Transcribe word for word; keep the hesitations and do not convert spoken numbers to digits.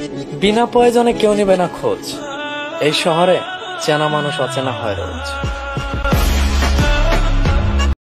বিনা প্রয়োজনে কেউ নেবে না খোঁজ, এই শহরে চেনা মানুষ অচেনা হয় রোজ।